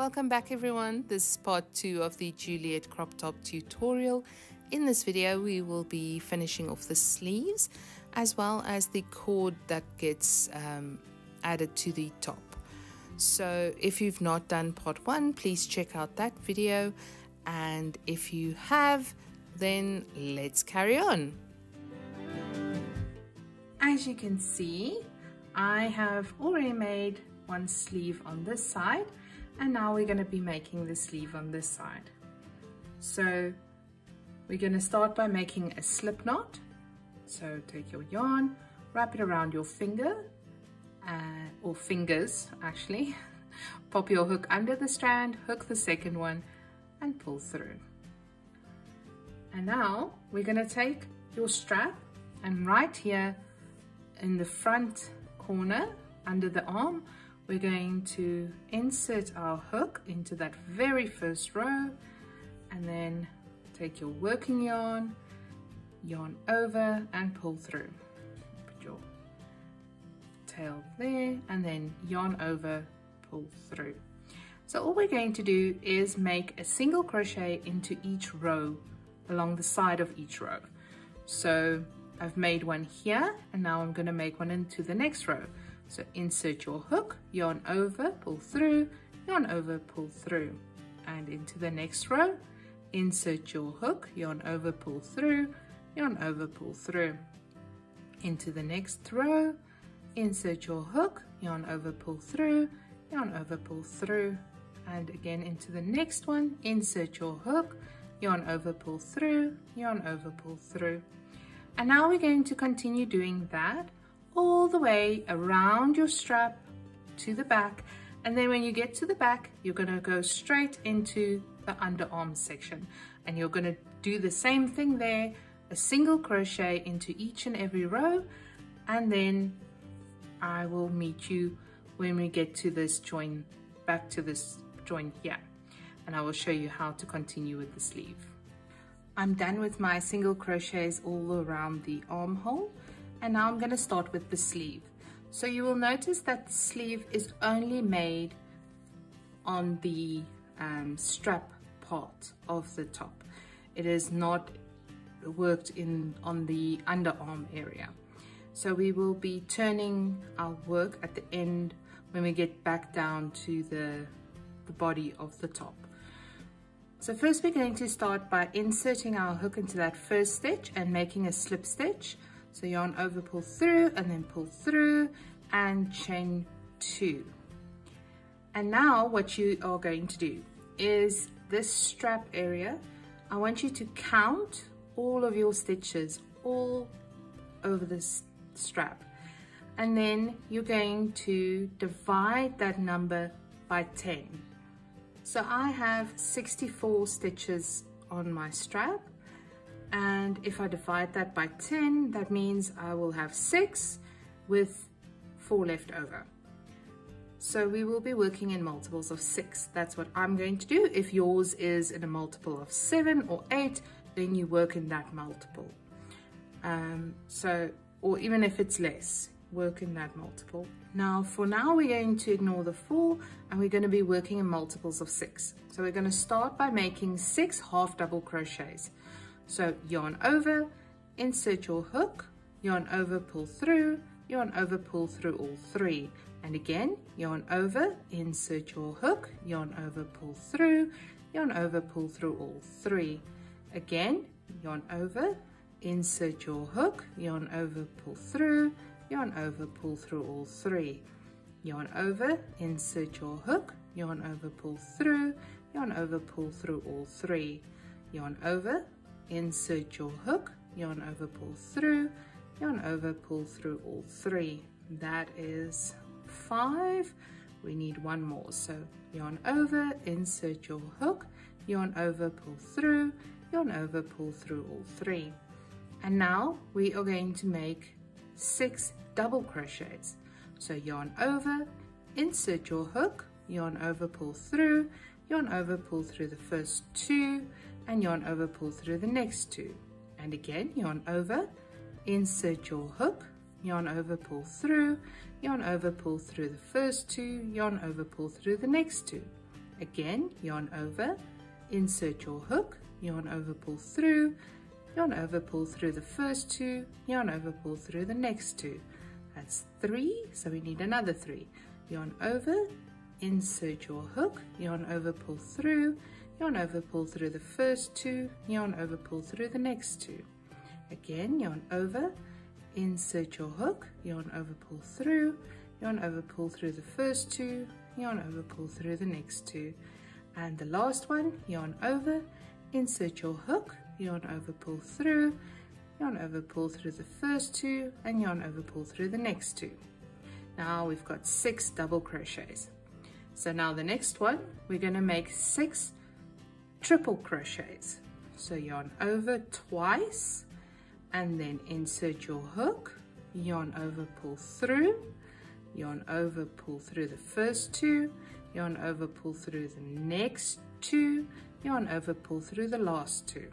Welcome back everyone. This is part 2 of the Juliet crop top tutorial. In this video we will be finishing off the sleeves as well as the cord that gets added to the top. So if you've not done part 1, please check out that video, and if you have, then let's carry on. As you can see, I have already made one sleeve on this side, and now we're going to be making the sleeve on this side. So we're going to start by making a slip knot. So take your yarn, wrap it around your finger, or fingers actually, pop your hook under the strand, hook the second one and pull through. And now we're going to take your strap, and right here in the front corner under the arm, we're going to insert our hook into that very first row, and then take your working yarn over and pull through. Put your tail there and then yarn over, pull through. So all we're going to do is make a single crochet into each row along the side of each row. So I've made one here, and now I'm going to make one into the next row. So insert your hook, yarn over, pull through, yarn over, pull through, and into the next row, insert your hook, yarn over, pull through, yarn over, pull through. Into the next row, insert your hook, yarn over, pull through, yarn over, pull through, and again into the next one, insert your hook, yarn over, pull through, yarn over, pull through. And now we're going to continue doing that all the way around your strap to the back, and then when you get to the back, you're going to go straight into the underarm section, and you're going to do the same thing there, a single crochet into each and every row, and then I will meet you when we get to this join, back to this join here, and I will show you how to continue with the sleeve. I'm done with my single crochets all around the armhole, and now I'm going to start with the sleeve. So you will notice that the sleeve is only made on the strap part of the top. It is not worked in on the underarm area. So we will be turning our work at the end when we get back down to the body of the top. So first we're going to start by inserting our hook into that first stitch and making a slip stitch. So yarn over, pull through, and then pull through and chain 2. And now what you are going to do is this strap area, I want you to count all of your stitches all over this strap, and then you're going to divide that number by 10. So I have 64 stitches on my strap, and if I divide that by 10, that means I will have 6 with 4 left over. So we will be working in multiples of 6. That's what I'm going to do. If yours is in a multiple of 7 or 8, then you work in that multiple. Or even if it's less, work in that multiple. Now, for now, we're going to ignore the 4, and we're going to be working in multiples of 6. So we're going to start by making 6 half double crochets. So yarn over, insert your hook, yarn over, pull through, yarn over, pull through all 3. And again, yarn over, insert your hook, yarn over, pull through, yarn over, pull through all 3. Again, yarn over, insert your hook, yarn over, pull through, yarn over, pull through all 3. Yarn over, insert your hook, yarn over, pull through, yarn over, pull through all 3. Yarn over, insert your hook, yarn over, pull through, yarn over, pull through all 3. That is 5. We need one more. So yarn over, insert your hook, yarn over, pull through, yarn over, pull through all 3. And now we are going to make 6 double crochets. So yarn over, insert your hook, yarn over, pull through, yarn over, pull through the first 2, and yarn over, pull through the next 2. And again, yarn over, insert your hook, yarn over, pull through, yarn over, pull through the first 2, yarn over, pull through the next 2. Again, yarn over, insert your hook, yarn over, pull through, yarn over, pull through the first 2, yarn over, pull through the next 2. That's 3, so we need another 3. Yarn over, insert your hook, yarn over, pull through, yarn over, pull through the first 2, yarn over, pull through the next 2. Again, yarn over, insert your hook, yarn over, pull through, yarn over, pull through the first 2, yarn over, pull through the next 2. And the last one, yarn over, insert your hook, yarn over, pull through, yarn over, pull through the first 2, and yarn over, pull through the next 2. Now we've got 6 double crochets. So now the next one, we're going to make 6 triple crochets. So yarn over twice, and then insert your hook, yarn over, pull through, yarn over, pull through the first 2, yarn over, pull through the next 2, yarn over, pull through the last 2.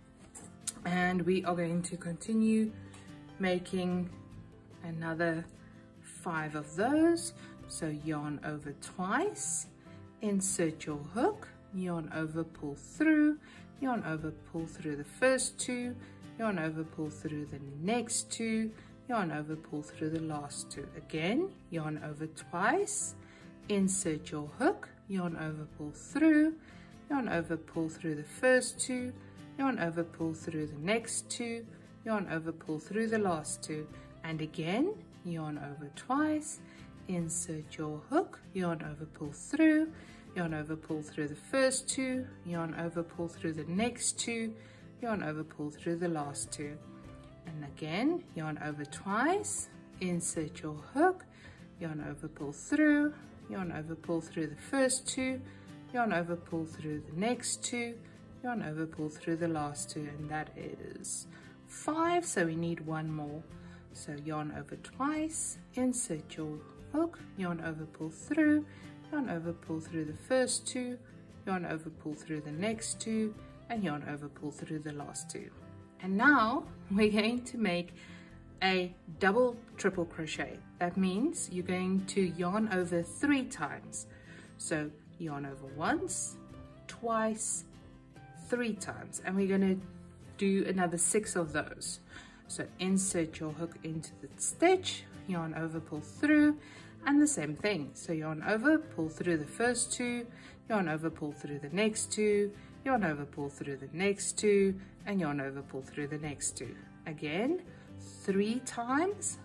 And we are going to continue making another 5 of those. So yarn over twice, insert your hook, yarn over, pull through, yarn over, pull through the first 2, yarn over, pull through the next 2, yarn over, pull through the last 2. Again, yarn over twice, insert your hook, yarn over, pull through, yarn over, pull through the first 2, yarn over, pull through the next 2, yarn over, pull through the last 2. And again, yarn over twice, insert your hook, yarn over, pull through, yarn over, pull through the first 2, yarn over, pull through the next 2, yarn over, pull through the last 2. And again, yarn over twice, insert your hook, yarn over, pull through, yarn over, pull through the first 2, yarn over, pull through the next 2, yarn over, pull through the last 2, and that is 5, so we need 1 more. So yarn over twice, insert your hook, yarn over, pull through, yarn over, pull through the first 2, yarn over, pull through the next 2, and yarn over, pull through the last 2. And now we're going to make a double triple crochet. That means you're going to yarn over 3 times. So yarn over once, twice, 3 times, and we're going to do another 6 of those. So insert your hook into the stitch, yarn over, pull through, and the same thing. So yarn over, pull through the first 2, yarn over, pull through the next 2, yarn over, pull through the next 2, and yarn over, pull through the next 2. Again, 3 times,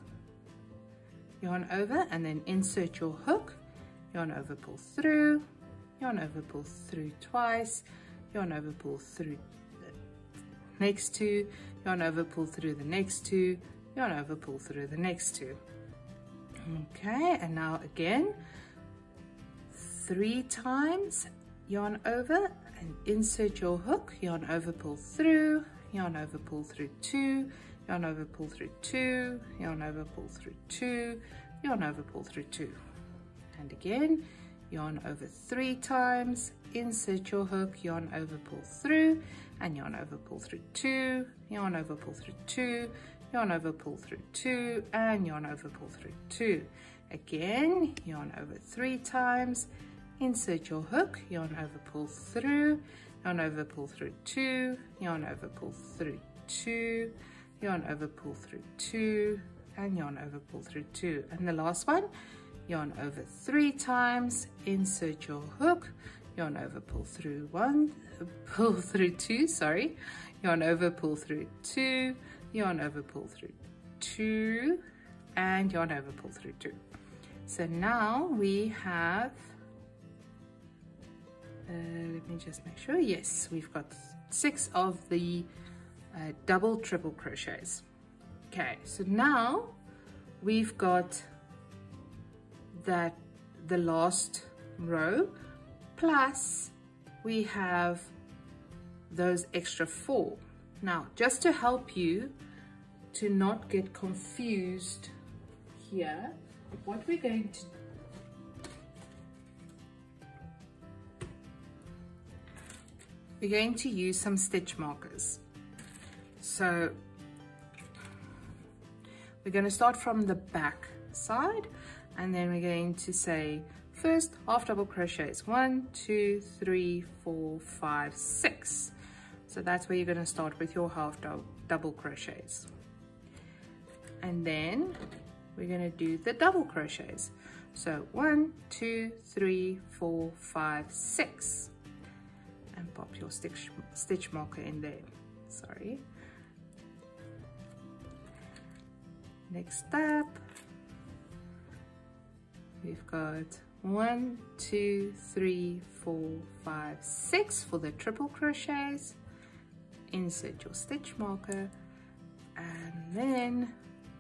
yarn over, and then insert your hook, yarn over, pull through, yarn over, pull through twice, yarn over, pull through the next 2, yarn over, pull through the next 2, yarn over, pull through the next 2. Okay, and now again, 3 times, yarn over and insert your hook, yarn over, pull through, yarn over, pull through 2, yarn over, pull through 2, yarn over, pull through 2, yarn over, pull through 2. And again, yarn over 3 times, insert your hook, yarn over, pull through, and yarn over, pull through 2, yarn over, pull through 2, yarn over, pull through 2, and yarn over, pull through 2. Again, yarn over 3 times, insert your hook, yarn over, pull through, yarn over, pull through 2, yarn over, pull through 2, yarn over, pull through 2, and yarn over, pull through 2. And the last one, yarn over 3 times, insert your hook, yarn over, pull through 2, sorry, yarn over, pull through 2, yarn over, pull through 2, and yarn over, pull through 2. So now we have, let me just make sure, yes, we've got 6 of the double triple crochets. Okay, so now we've got that the last row, plus we have those extra 4. Now, just to help you to not get confused here, what we're going to use some stitch markers. So we're going to start from the back side, and then we're going to say first half double crochets. 1, 2, 3, 4, 5, 6. So that's where you're going to start with your half double crochets. And then we're going to do the double crochets. So 1, 2, 3, 4, 5, 6. And pop your stitch marker in there. Sorry. Next up, we've got 1, 2, 3, 4, 5, 6 for the triple crochets. Insert your stitch marker, and then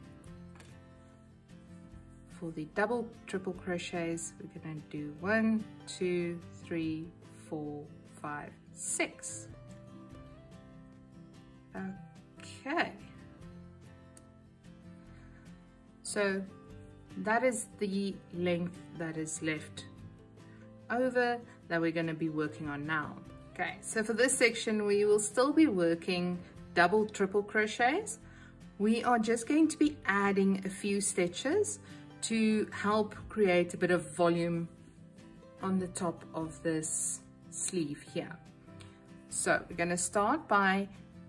for the double triple crochets, we're going to do 1, 2, 3, 4, 5, 6. Okay. So that is the length that is left over that we're going to be working on now. Okay, so for this section we will still be working double triple crochets. We are just going to be adding a few stitches to help create a bit of volume on the top of this sleeve here. So we're going to start by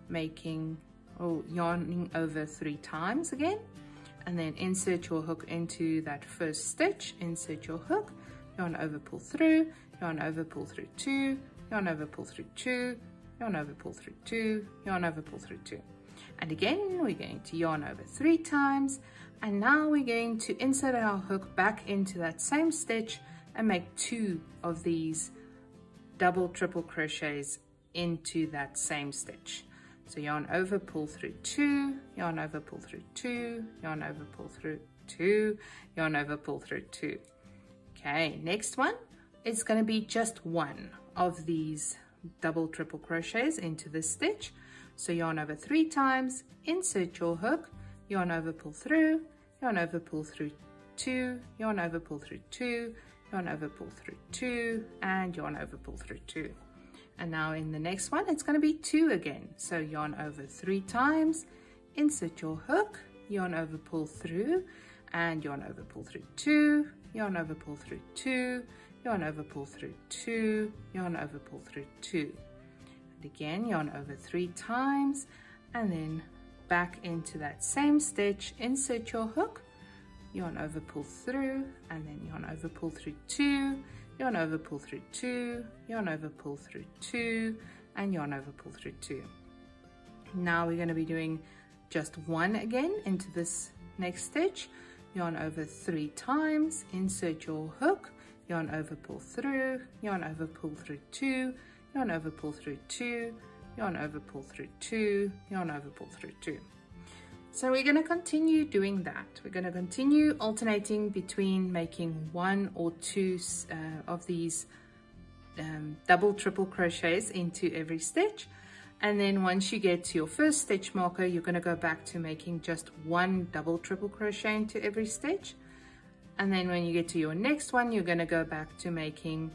yarning over 3 times again, and then insert your hook into that first stitch, insert your hook, yarn over, pull through, yarn over, pull through 2, yarn over, pull through 2, yarn over, pull through 2, yarn over, pull through 2. And again, we're going to yarn over 3 times, and now we're going to insert our hook back into that same stitch and make 2 of these double triple crochets into that same stitch. So yarn over, pull through 2, yarn over, pull through 2, yarn over, pull through 2, yarn over, pull through 2. Okay, next one, it's going to be just 1 of these double triple crochets into this stitch. So yarn over 3 times, insert your hook, yarn over, pull through, yarn over, pull through 2, yarn over, pull through 2, yarn over, pull through 2, and yarn over, pull through 2. And now in the next one, it's going to be 2 again. So yarn over 3 times, insert your hook, yarn over, pull through, and yarn over, pull through 2, yarn over, pull through 2, yarn over, pull through 2, yarn over, pull through 2. And again, yarn over 3 times, and then back into that same stitch, insert your hook, yarn over, pull through, and then yarn over, pull through 2, yarn over, pull through 2, yarn over, pull through 2, and yarn over, pull through 2. Now we're going to be doing just 1 again into this next stitch. Yarn over 3 times, insert your hook, yarn over, pull through, yarn over, pull through 2, yarn over, pull through 2, yarn over, pull through 2, yarn over, pull through 2. So we're going to continue doing that. We're going to continue alternating between making 1 or 2 of these double triple crochets into every stitch. And then once you get to your first stitch marker, you're going to go back to making just 1 double triple crochet into every stitch. And then when you get to your next one, you're going to go back to making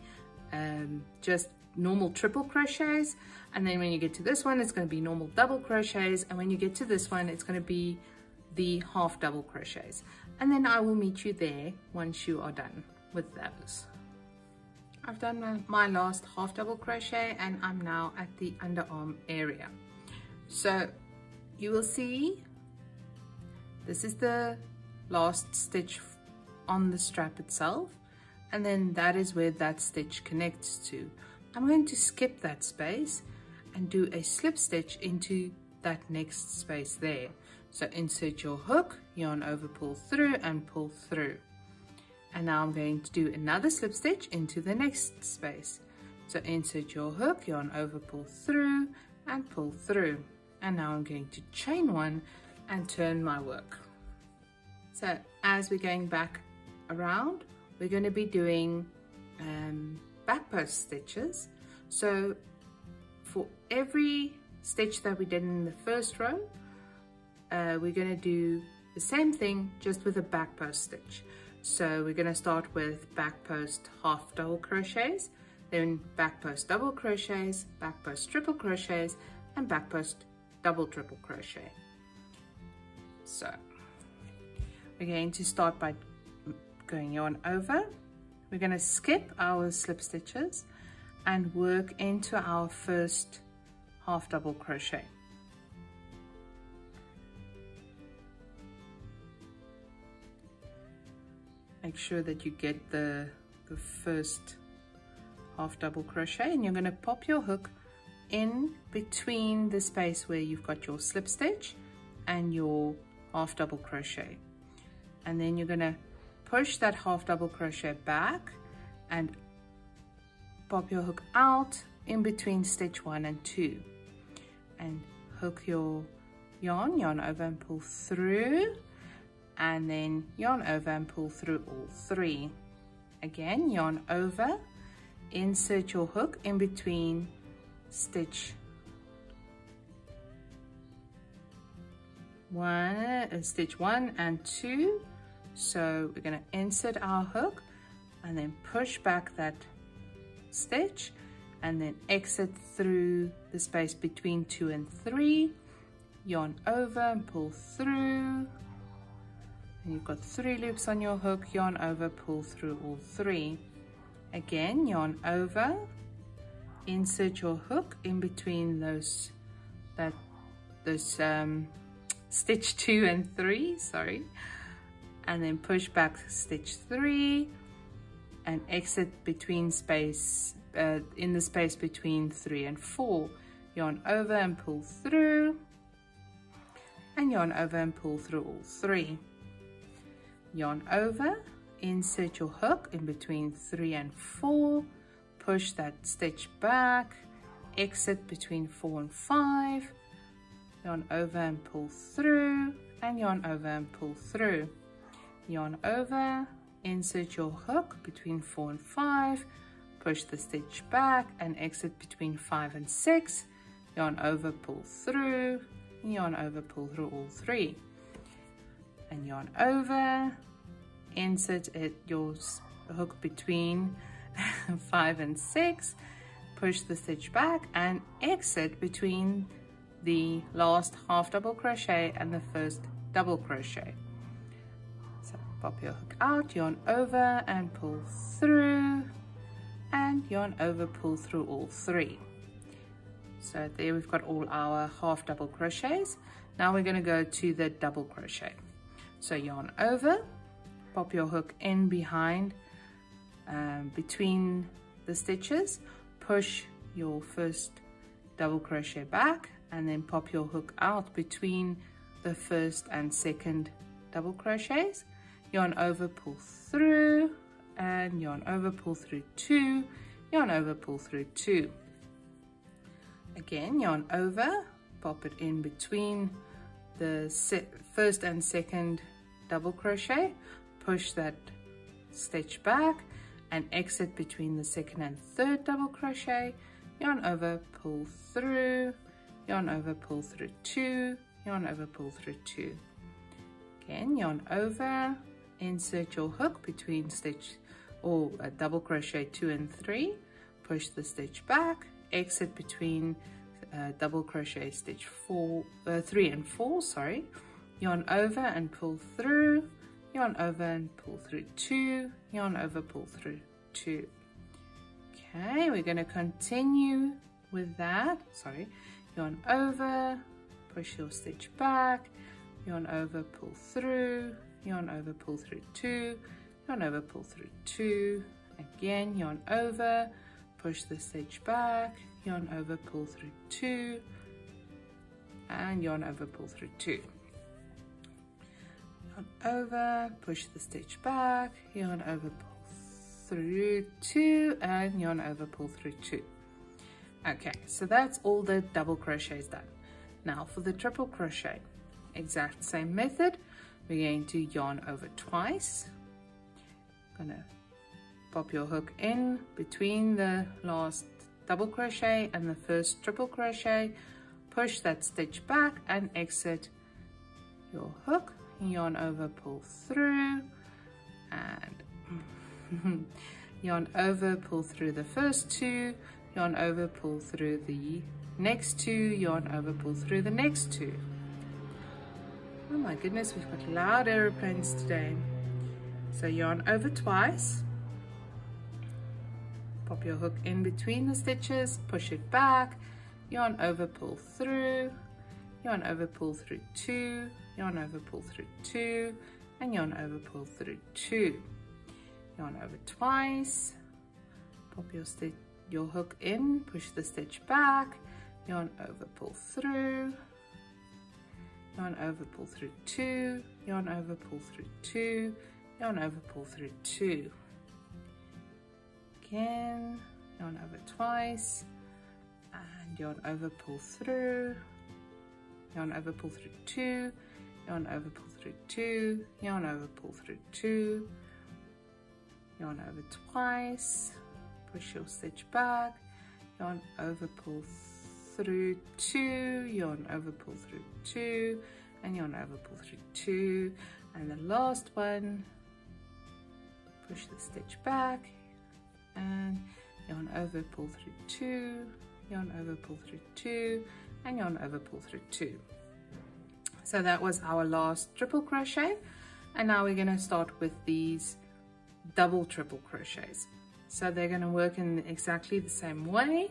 just normal triple crochets. And then when you get to this one, it's going to be normal double crochets. And when you get to this one, it's going to be the half double crochets. And then I will meet you there once you are done with those. I've done my last half double crochet, and I'm now at the underarm area. So you will see this is the last stitch on the strap itself, and then that is where that stitch connects to. I'm going to skip that space and do a slip stitch into that next space there. So insert your hook, yarn over, pull through, and pull through. And now I'm going to do another slip stitch into the next space. So insert your hook, yarn over, pull through, and pull through. And now I'm going to chain 1 and turn my work. So as we're going back around, we're going to be doing back post stitches. So for every stitch that we did in the first row, we're going to do the same thing just with a back post stitch. So we're going to start with back post half double crochets, then back post double crochets, back post triple crochets, and back post double triple crochet. So we're going to start by going yarn over we're going to skip our slip stitches and work into our first half double crochet. Make sure that you get the first half double crochet, and you're going to pop your hook in between the space where you've got your slip stitch and your half double crochet, and then you're going to push that half double crochet back and pop your hook out in between stitch 1 and 2, and hook your yarn over and pull through, and then yarn over and pull through all 3. Again, yarn over, insert your hook in between stitch 1 and 2. So we're going to insert our hook and then push back that stitch and then exit through the space between 2 and 3, yarn over and pull through, and you've got 3 loops on your hook, yarn over, pull through all 3. Again, yarn over, insert your hook in between those stitch 2 and 3, sorry, and then push back stitch 3 and exit between space in the space between 3 and 4, yarn over and pull through, and yarn over and pull through all 3. Yarn over, insert your hook in between 3 and 4, push that stitch back, exit between 4 and 5, yarn over and pull through, and yarn over and pull through. Yarn over, insert your hook between 4 and 5, push the stitch back and exit between 5 and 6, yarn over, pull through, yarn over, pull through all 3, and yarn over, insert your hook between 5 and 6, push the stitch back and exit between the last half double crochet and the first double crochet. So pop your hook out, yarn over and pull through, and yarn over, pull through all 3. So there we've got all our half double crochets. Now we're going to go to the double crochet. So yarn over, pop your hook in behind between the stitches, push your first double crochet back, and then pop your hook out between the first and second double crochets, yarn over, pull through, and yarn over, pull through 2, yarn over, pull through 2. Again, yarn over, pop it in between the first and second double crochet, push that stitch back and exit between the second and third double crochet, yarn over, pull through, yarn over, pull through 2, yarn over, pull through 2. Again, yarn over, insert your hook between stitch or double crochet 2 and 3, push the stitch back, exit between double crochet stitch 3 and 4, sorry, yarn over and pull through, yarn over and pull through 2, yarn over, pull through 2. Okay, we're going to continue with that. Sorry, yarn over, push your stitch back, yarn over, pull through, yarn over, pull through 2, yarn over, pull through 2, again, yarn over, push the stitch back, yarn over, pull through 2, and yarn over, pull through 2. Yarn over, push the stitch back, yarn over, pull through 2, and yarn over, pull through 2. Okay, so that's all the double crochets done. Now for the triple crochet, exact same method. We're going to yarn over twice. Gonna pop your hook in between the last double crochet and the first triple crochet, push that stitch back and exit your hook, yarn over, pull through, and yarn over, pull through the first 2, yarn over, pull through the next 2, yarn over, pull through the next 2. Oh my goodness, we've got loud aeroplanes today. So yarn over twice, pop your hook in between the stitches, push it back, yarn over, pull through, yarn over, pull through 2, yarn over, pull through 2, and yarn over, pull through 2, yarn over twice, pop your hook in, push the stitch back, yarn over, pull through, yarn over, pull through 2, yarn over, pull through 2, yarn over, pull through 2. Again, yarn over twice, and yarn over, pull through, yarn over, pull through 2, yarn over, pull through 2, yarn over, pull through 2, yarn over twice, push your stitch back, yarn over, pull through 2, yarn over, pull through 2, and yarn over, pull through 2, and the last one, push the stitch back, and yarn over, pull through 2, yarn over, pull through 2, and yarn over, pull through 2. So that was our last triple crochet, and now we're going to start with these double triple crochets. So they're going to work in exactly the same way.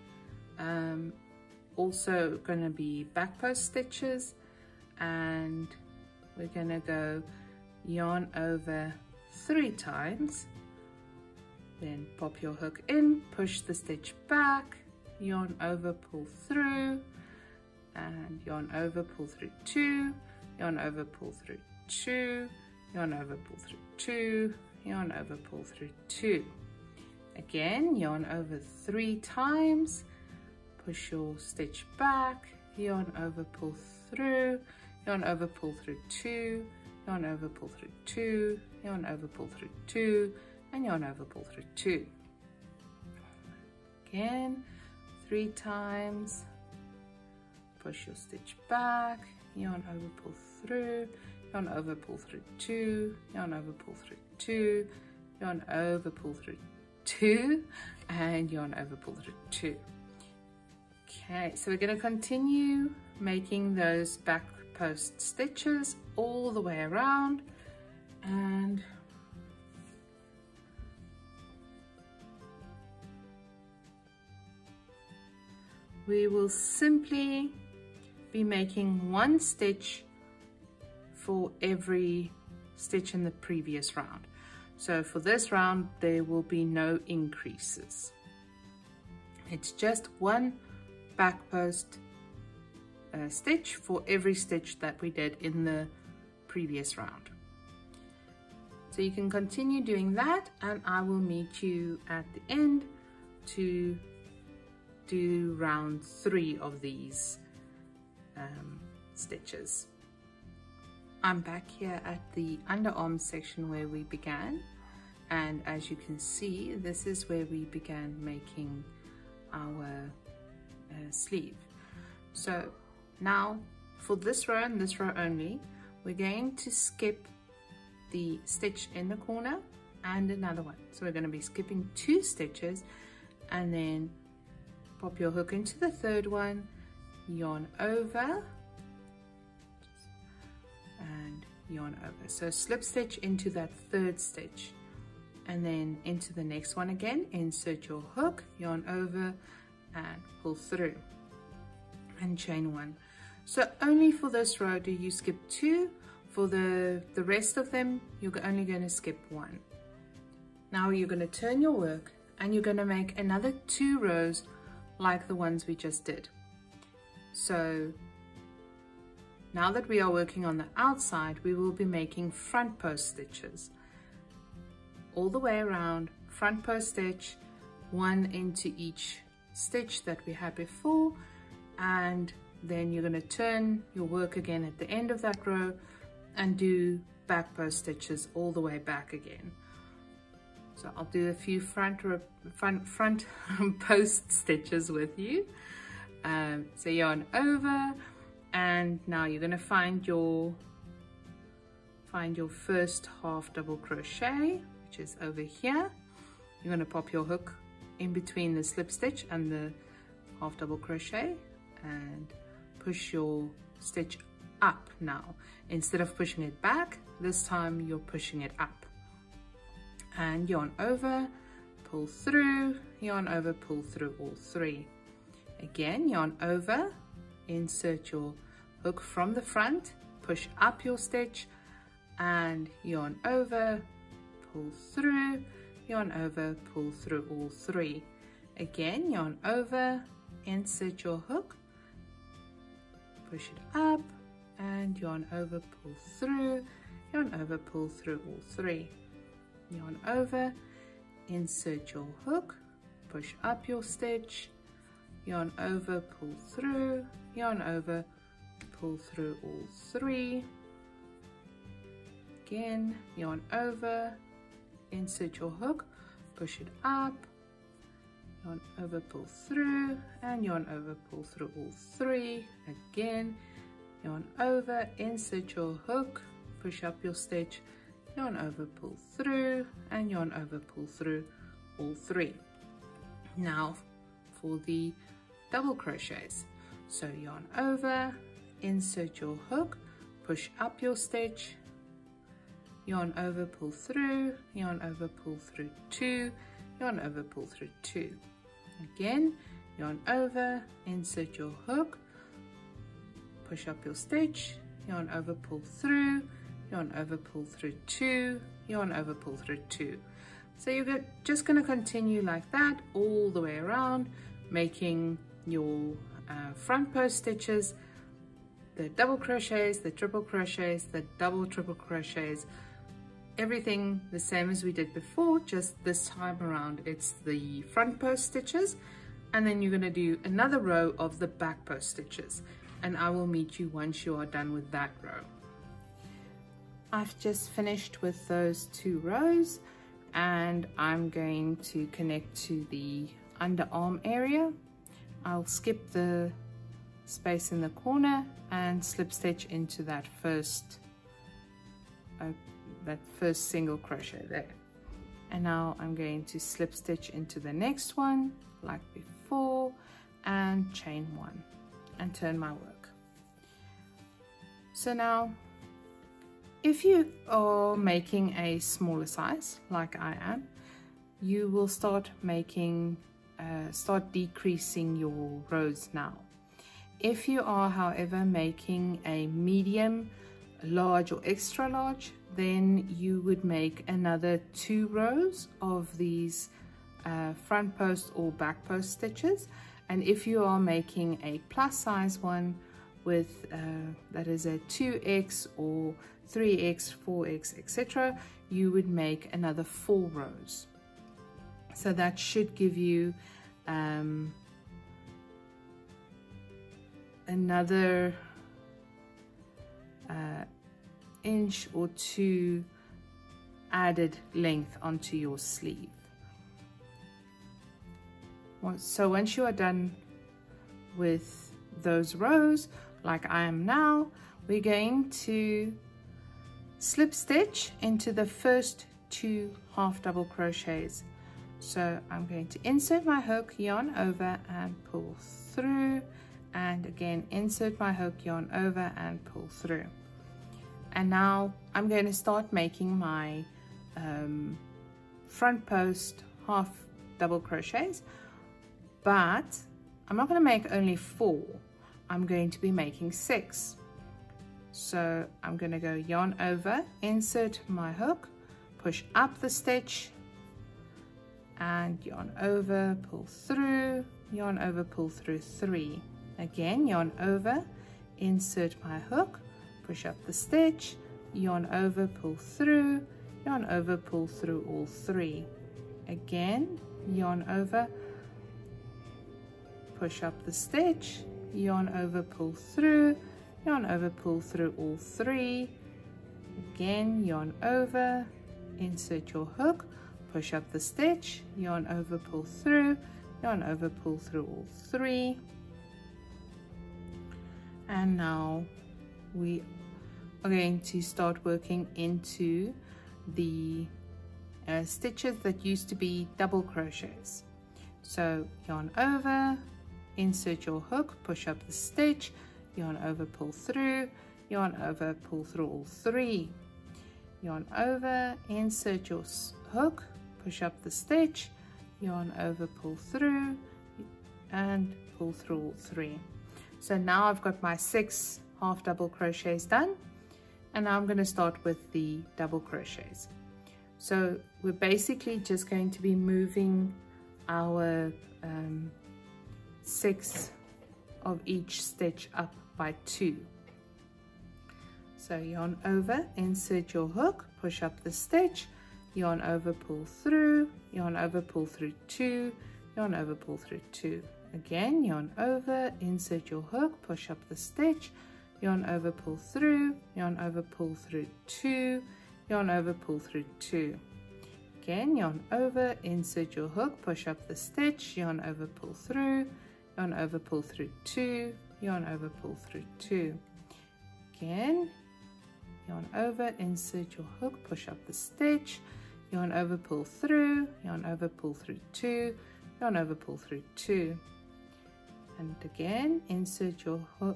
Also going to be back post stitches, and we're going to go yarn over 3 times, then pop your hook in, push the stitch back, yarn over, pull through, and yarn over, pull through 2, yarn over, pull through 2, yarn over, pull through 2, yarn over, pull through 2. Again, yarn over 3 times, push your stitch back, yarn over, pull through, yarn over, pull through 2, yarn over, pull through 2, yarn over, pull through 2, and yarn over, pull through 2. Again, 3 times, push your stitch back, yarn over, pull through, yarn over, pull through 2, yarn over, pull through 2, yarn over, pull through 2, and yarn over, pull through 2. Okay, so we're going to continue making those back post stitches all the way around, and we will simply be making 1 stitch for every stitch in the previous round. So for this round there will be no increases. It's just 1 back post stitch for every stitch that we did in the previous round. So you can continue doing that, and I will meet you at the end to do round 3 of these stitches. I'm back here at the underarm section where we began, and as you can see, this is where we began making our sleeve. So now for this row and this row only, we're going to skip the stitch in the corner and another one. So we're going to be skipping 2 stitches, and then pop your hook into the 3rd one, yarn over, and yarn over. So slip stitch into that 3rd stitch, and then into the next one again, insert your hook, yarn over, and pull through, and chain 1. So only for this row do you skip 2. For the rest of them, you're only going to skip 1. Now you're going to turn your work, and you're going to make another 2 rows like the ones we just did. So now that we are working on the outside, we will be making front post stitches all the way around, front post stitch, 1 into each stitch that we had before, and then you're going to turn your work again at the end of that row and do back post stitches all the way back again. So I'll do a few front post stitches with you. So yarn over, and now you're going to find your first half double crochet, which is over here. You're going to pop your hook in between the slip stitch and the half double crochet and push your stitch up. Now instead of pushing it back, this time you're pushing it up, and yarn over, pull through, yarn over, pull through all three. Again, yarn over, insert your hook from the front, push up your stitch, and yarn over, pull through, yarn over, pull through all three. Again, yarn over, insert your hook, push it up, and yarn over, pull through, yarn over, pull through all three. Yarn over, insert your hook, push up your stitch, yarn over, pull through, yarn over, pull through all three. Again, yarn over, insert your hook, push it up, yarn over, pull through, and yarn over, pull through all three. Again, yarn over, insert your hook, push up your stitch, yarn over, pull through, and yarn over, pull through all three. Now for the double crochets. So yarn over, insert your hook, push up your stitch, yarn over, pull through, yarn over, pull through two, yarn over, pull through two. Again, yarn over, insert your hook, push up your stitch, yarn over, pull through, yarn over, pull through two, yarn over, pull through two. So you're just going to continue like that all the way around, making your front post stitches, the double crochets, the triple crochets, the double triple crochets, everything the same as we did before, just this time around it's the front post stitches, and then you're going to do another row of the back post stitches, and I will meet you once you are done with that row. I've just finished with those two rows, and I'm going to connect to the underarm area. I'll skip the space in the corner and slip stitch into that first single crochet there. And now I'm going to slip stitch into the next one like before and chain one and turn my work. So now if you are making a smaller size like I am, you will start decreasing your rows now. If you are, however, making a medium, large or extra large, then you would make another 2 rows of these front post or back post stitches. And if you are making a plus size one with that is a 2x or 3x, 4x, etc., you would make another 4 rows. So that should give you another inch or 2 added length onto your sleeve. So once you are done with those rows, like I am now, we're going to slip stitch into the first 2 half double crochets. So I'm going to insert my hook, yarn over and pull through, and again insert my hook, yarn over and pull through. And now I'm going to start making my front post half double crochets, but I'm not going to make only 4, I'm going to be making 6. So I'm going to go yarn over, insert my hook, push up the stitch, and yarn over, pull through, yarn over, pull through 3. Again, yarn over, insert my hook, push up the stitch, yarn over, pull through, yarn over, pull through all 3. Again, yarn over, push up the stitch, yarn over, pull through, yarn over, pull through all 3. Again, yarn over, insert your hook, push up the stitch, yarn over, pull through, yarn over, pull through all 3. And now we are going to start working into the stitches that used to be double crochets. So yarn over, insert your hook, push up the stitch, yarn over, pull through, yarn over, pull through all 3. Yarn over, insert your hook, push up the stitch, yarn over, pull through, and pull through all 3. So now I've got my 6 half double crochets done, and now I'm going to start with the double crochets. So we're basically just going to be moving our 6 of each stitch up by 2. So yarn over, insert your hook, push up the stitch, yarn over, pull through, yarn over, pull through 2, yarn over, pull through 2. Again, yarn over, insert your hook, push up the stitch, yarn over, pull through, yarn over, pull through 2, yarn over, pull through 2. Again, yarn over, insert your hook, push up the stitch, yarn over, pull through, yarn over, pull through 2, yarn over, pull through 2. Again, yarn over, insert your hook, push up the stitch, yarn over, pull through, yarn over, pull through 2, yarn over, pull through 2. And again, insert your hook,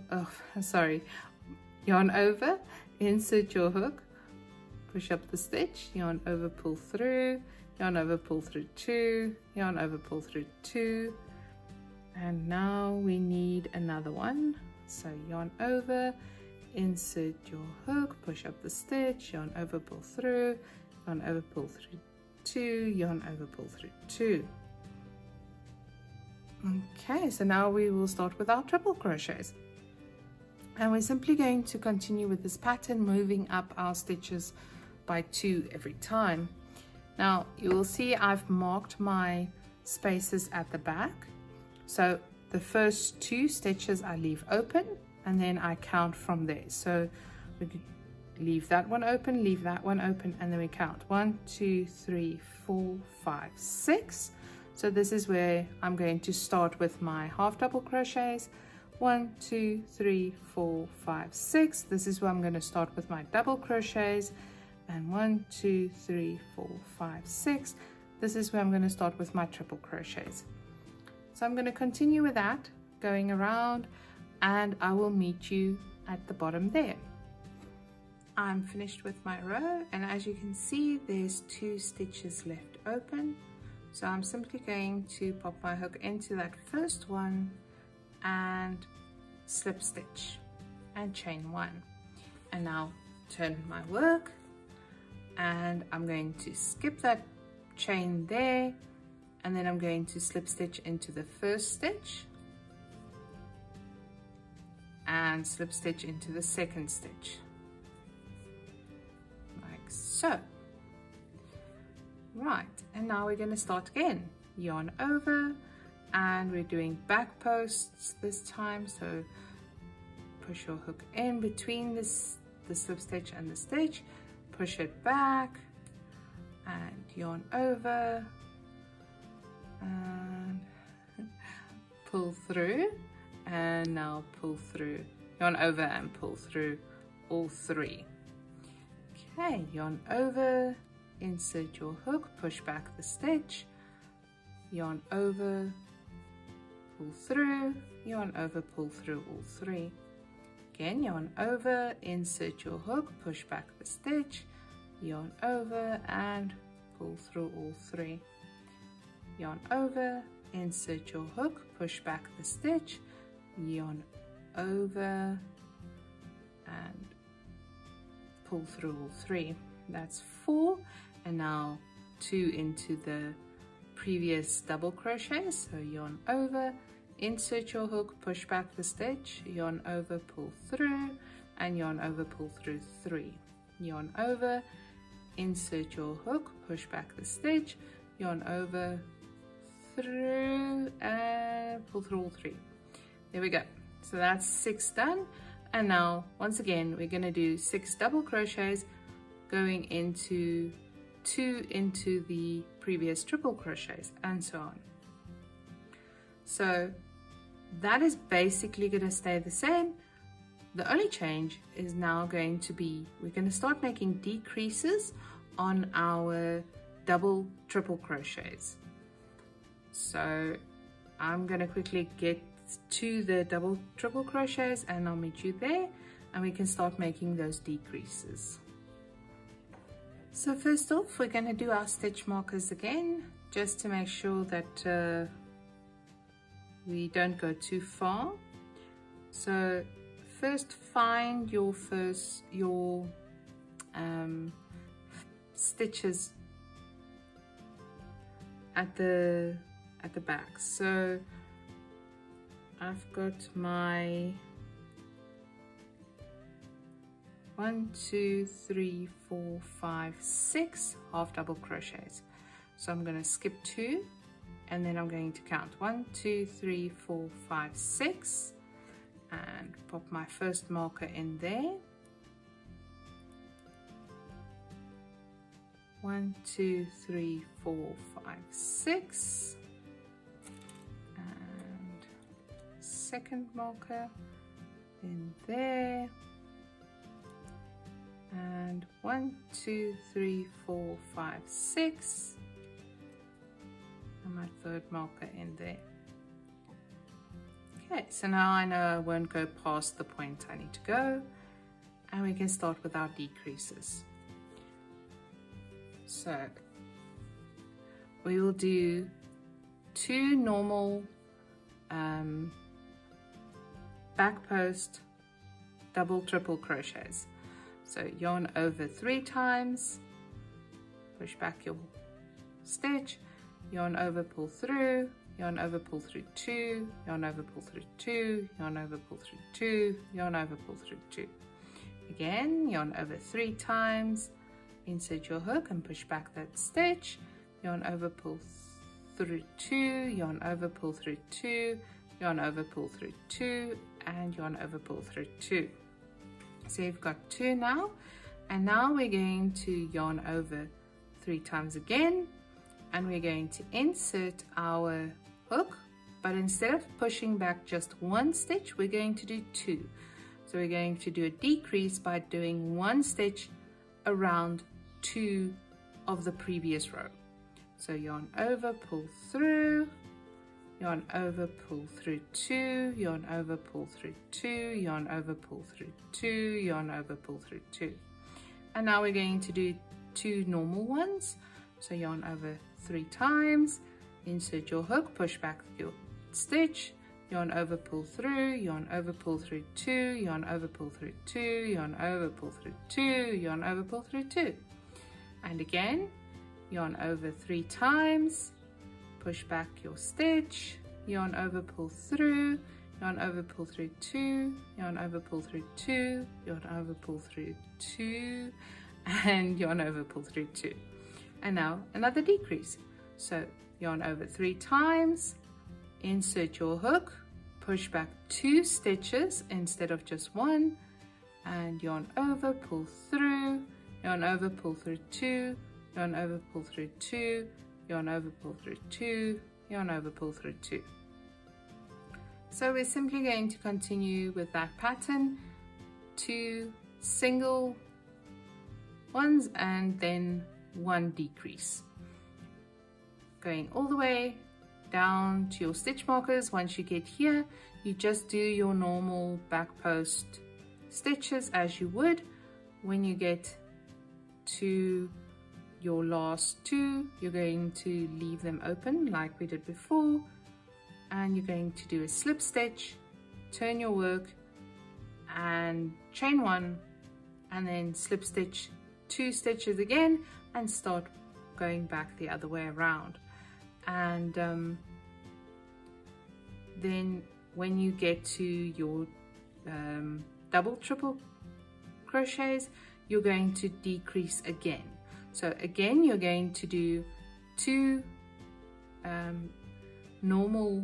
yarn over, insert your hook, push up the stitch, yarn over, pull through, yarn over, pull through 2, yarn over, pull through 2. And now we need another one. So yarn over, insert your hook, push up the stitch, yarn over, pull through, yarn over, pull through 2, yarn over, pull through 2. Okay, so now we will start with our triple crochets. And we're simply going to continue with this pattern, moving up our stitches by 2 every time. Now you will see I've marked my spaces at the back. So the first 2 stitches I leave open, and then I count from there. So we leave that one open, leave that one open, and then we count 1, 2, 3, 4, 5, 6. So this is where I'm going to start with my half double crochets. 1, 2, 3, 4, 5, 6. This is where I'm going to start with my double crochets. And 1, 2, 3, 4, 5, 6. This is where I'm going to start with my triple crochets. So I'm going to continue with that, going around, and I will meet you at the bottom there. I'm finished with my row, and as you can see, there's 2 stitches left open. So I'm simply going to pop my hook into that first one and slip stitch and chain 1. And now turn my work, and I'm going to skip that chain there, and then I'm going to slip stitch into the first stitch and slip stitch into the second stitch, like so. Right, and now we're going to start again. Yarn over, and we're doing back posts this time, so push your hook in between the slip stitch and the stitch, push it back, and yarn over, and pull through, and now pull through, yarn over and pull through all 3. Okay, yarn over, insert your hook, push back the stitch, yarn over, pull through, yarn over, pull through all 3. Again, yarn over, insert your hook, push back the stitch, yarn over and pull through all 3. Yarn over, insert your hook, push back the stitch, yarn over and pull through all 3. That's 4, and now 2 into the previous double crochet. So yarn over, insert your hook, push back the stitch, yarn over, pull through, and yarn over, pull through 3. Yarn over, insert your hook, push back the stitch, yarn over, through, and pull through all 3. There we go. So that's 6 done. And now once again we're going to do 6 double crochets going into 2 into the previous triple crochets, and so on. So that is basically going to stay the same. The only change is now going to be, we're going to start making decreases on our double triple crochets. So I'm going to quickly get to the double triple crochets and I'll meet you there, and we can start making those decreases. So first off, we're going to do our stitch markers again, just to make sure that we don't go too far. So first find your stitches at the back. So I've got my 1, 2, 3, 4, 5, 6 half double crochets. So I'm going to skip 2 and then I'm going to count 1, 2, 3, 4, 5, 6 and pop my first marker in there. 1, 2, 3, 4, 5, 6 and second marker in there. And 1, 2, 3, 4, 5, 6 and my third marker in there. Okay, so now I know I won't go past the point I need to go, and we can start with our decreases. So we will do 2 normal back post double triple crochets. So yarn over 3 times, push back your stitch, yarn over, pull through, yarn over, pull through 2, yarn over, pull through 2, yarn over, pull through 2, yarn over, pull through 2. Again, yarn over 3 times, insert your hook and push back that stitch, yarn over, pull through 2, yarn over, pull through 2, yarn over, pull through 2, and yarn over, pull through 2. So you've got 2 now, and now we're going to yarn over 3 times again, and we're going to insert our hook, but instead of pushing back just 1 stitch, we're going to do 2. So we're going to do a decrease by doing 1 stitch around 2 of the previous row. So yarn over, pull through, yarn over, pull through 2, yarn over, pull through 2, yarn over, pull through 2, yarn over, pull through 2. And now we're going to do 2 normal ones. So yarn over 3 times, insert your hook, push back your stitch, yarn over, pull through, yarn over, pull through 2, yarn over, pull through 2, yarn over, pull through 2, yarn over, pull through 2. And again, yarn over 3 times, push back your stitch, yarn over, pull through, yarn over, pull through 2, yarn over, pull through 2, yarn over, pull through 2, and yarn over, pull through 2. And now another decrease. So yarn over 3 times, insert your hook, push back 2 stitches instead of just 1, and yarn over, pull through, yarn over, pull through 2, yarn over, pull through 2, yarn over, pull through 2, yarn over, pull through 2. So we're simply going to continue with that pattern, 2 single ones and then 1 decrease. Going all the way down to your stitch markers. Once you get here, you just do your normal back post stitches as you would. When you get to your last 2, you're going to leave them open like we did before, and you're going to do a slip stitch, turn your work and chain 1, and then slip stitch 2 stitches again and start going back the other way around. And then when you get to your double triple crochets, you're going to decrease again. So again, you're going to do 2 normal,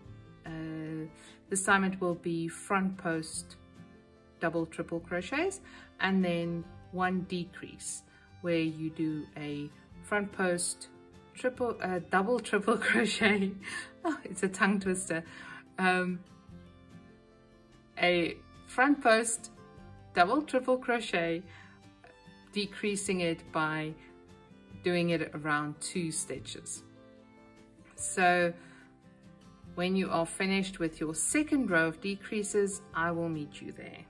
this time it will be front post double triple crochets, and then 1 decrease where you do a front post double triple crochet. Oh, it's a tongue twister. A front post double triple crochet, decreasing it by doing it around 2 stitches. So when you are finished with your second row of decreases, I will meet you there.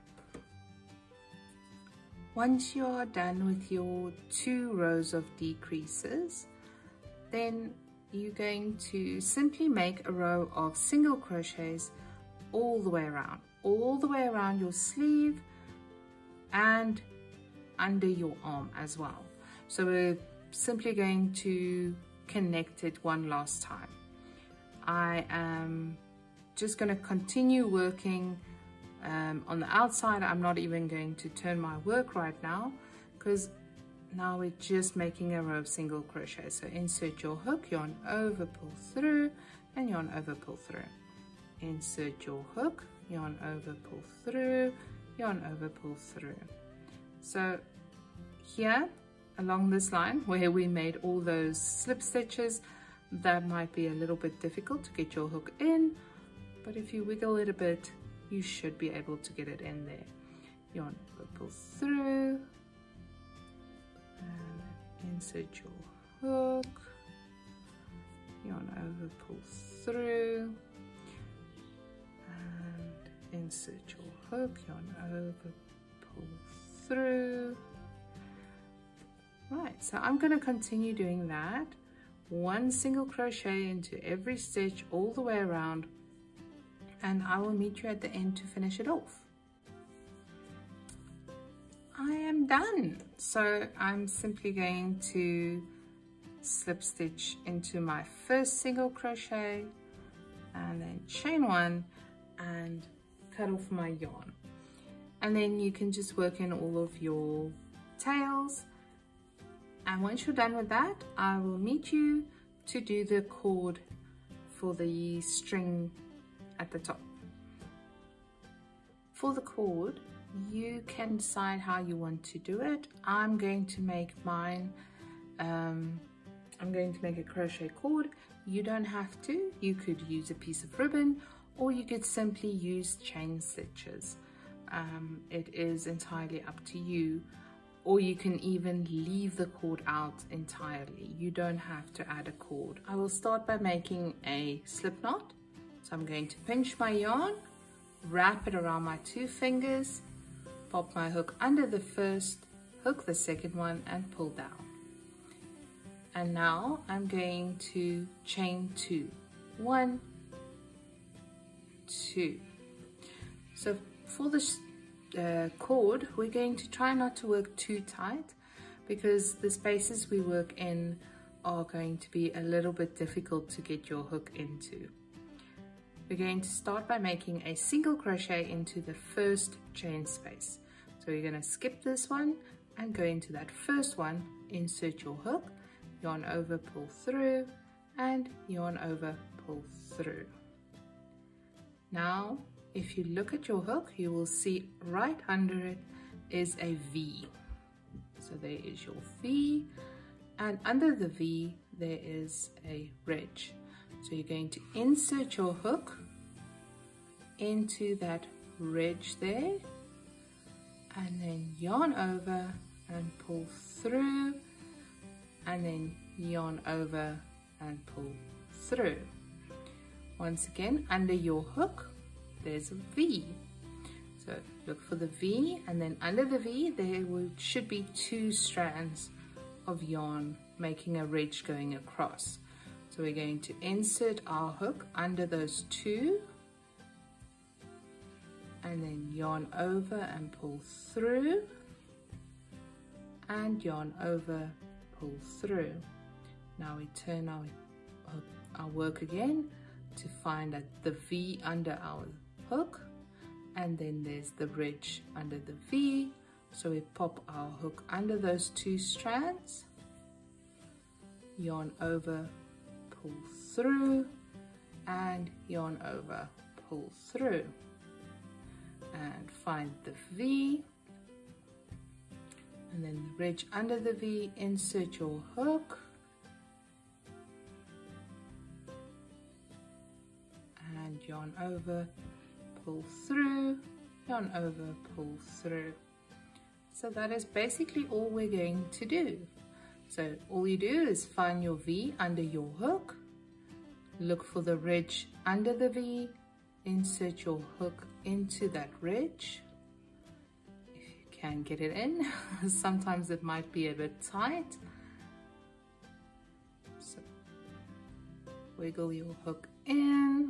Once you are done with your 2 rows of decreases, then you're going to simply make a row of single crochets all the way around your sleeve and under your arm as well. So we're simply going to connect it one last time. I am just going to continue working on the outside. I'm not even going to turn my work right now because now we're just making a row of single crochet. So insert your hook, yarn over, pull through, and yarn over, pull through. Insert your hook, yarn over, pull through, yarn over, pull through. So here along this line where we made all those slip stitches, that might be a little bit difficult to get your hook in, but if you wiggle it a bit, you should be able to get it in there. Yarn over, pull through, and insert your hook, yarn over, pull through, and insert your hook, yarn over, pull through. Right, so I'm going to continue doing that. One single crochet into every stitch all the way around, and I will meet you at the end to finish it off. I am done. So I'm simply going to slip stitch into my first single crochet and then chain one and cut off my yarn. And then you can just work in all of your tails. And once you're done with that, I will meet you to do the cord for the string at the top. For the cord, you can decide how you want to do it. I'm going to make mine, I'm going to make a crochet cord. You don't have to. You could use a piece of ribbon, or you could simply use chain stitches. It is entirely up to you. Or you can even leave the cord out entirely. You don't have to add a cord. I will start by making a slip knot. So I'm going to pinch my yarn, wrap it around my 2 fingers, pop my hook under the first, hook the second one, and pull down. And now I'm going to chain 2. 1, 2. So for this cord, we're going to try not to work too tight because the spaces we work in are going to be a little bit difficult to get your hook into. We're going to start by making a single crochet into the first chain space. So you're going to skip this one and go into that first one, insert your hook, yarn over, pull through, and yarn over, pull through. Now if you look at your hook, you will see right under it is a V. So there is your V, and under the V there is a ridge. So you're going to insert your hook into that ridge there, and then yarn over and pull through, and then yarn over and pull through. Once again, under your hook there's a V. So look for the V, and then under the V there should be 2 strands of yarn making a ridge going across. So we're going to insert our hook under those 2, and then yarn over and pull through, and yarn over, pull through. Now we turn our work again to find the V under our hook, and then there's the ridge under the V. So we pop our hook under those 2 strands, yarn over, pull through, and yarn over, pull through, and find the V, and then the ridge under the V. Insert your hook and yarn over, pull through, yarn over, pull through. So that is basically all we're going to do. So all you do is find your V under your hook, look for the ridge under the V, insert your hook into that ridge, if you can get it in. Sometimes it might be a bit tight. So wiggle your hook in,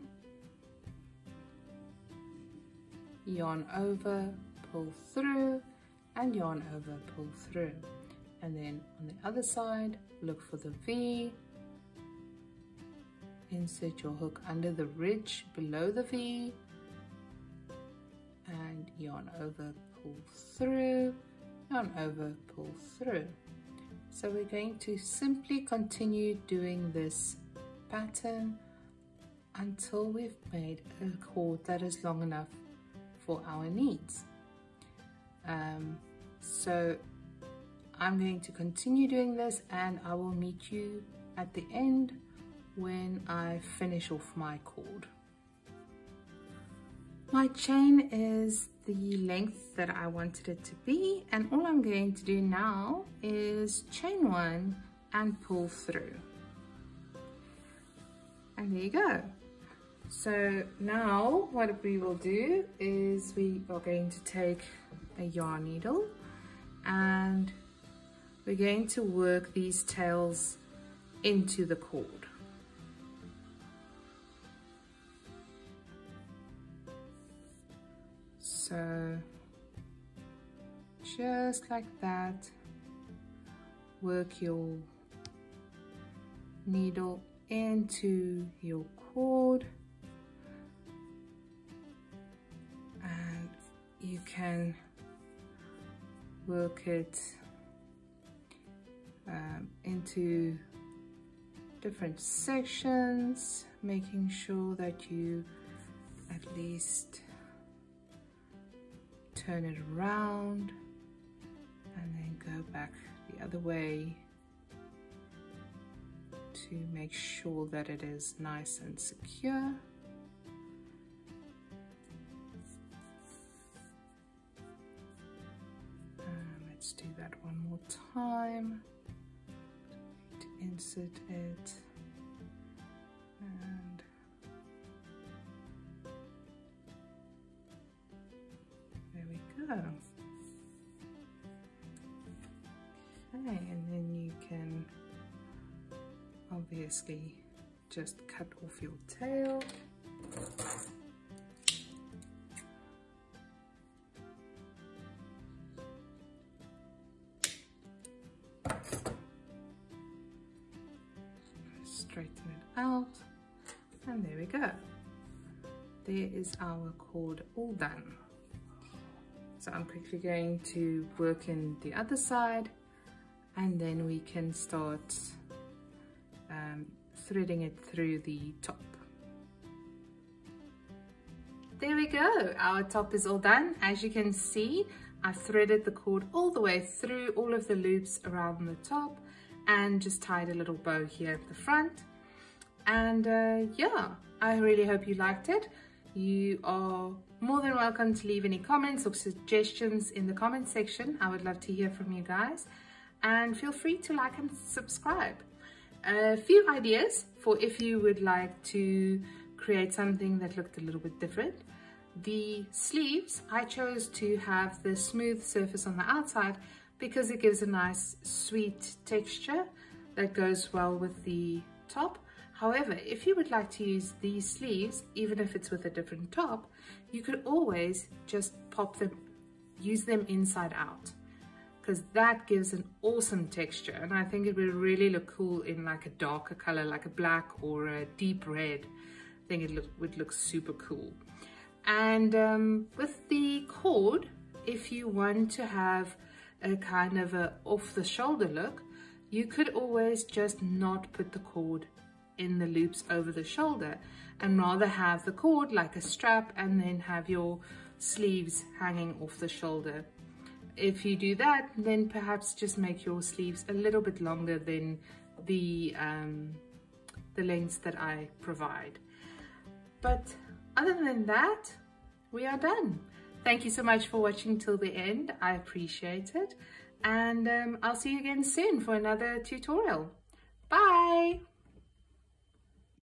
yarn over, pull through, and yarn over, pull through. And then on the other side, look for the V, insert your hook under the ridge below the V, and yarn over, pull through, yarn over, pull through. So we're going to simply continue doing this pattern until we've made a cord that is long enough for our needs. So I'm going to continue doing this, and I will meet you at the end when I finish off my cord. My chain is the length that I wanted it to be, and all I'm going to do now is chain one and pull through. And there you go. So now what we will do is we are going to take a yarn needle and we're going to work these tails into the cord. So just like that, work your needle into your cord, and you can work it into different sections, making sure that you at least turn it around and then go back the other way to make sure that it is nice and secure. Let's do that one more time. To insert it and there we go. Okay, and then you can obviously just cut off your tail. Straighten it out, and there we go. There is our cord all done. So I'm quickly going to work in the other side, and then we can start threading it through the top. There we go, our top is all done. As you can see, I've threaded the cord all the way through all of the loops around the top and just tied a little bow here at the front. And yeah, I really hope you liked it. You are more than welcome to leave any comments or suggestions in the comment section. I would love to hear from you guys, and feel free to like and subscribe. A few ideas for if you would like to create something that looked a little bit different. The sleeves, I chose to have the smooth surface on the outside because it gives a nice sweet texture that goes well with the top. However, if you would like to use these sleeves, even if it's with a different top, you could always just pop them, use them inside out, because that gives an awesome texture, and I think it would really look cool in like a darker color, like a black or a deep red. I think it would look super cool. And with the cord, if you want to have a kind of a off-the-shoulder look, you could always just not put the cord in the loops over the shoulder and rather have the cord like a strap and then have your sleeves hanging off the shoulder. If you do that, then perhaps just make your sleeves a little bit longer than the lengths that I provide. But other than that, we are done. Thank you so much for watching till the end. I appreciate it. And I'll see you again soon for another tutorial. Bye!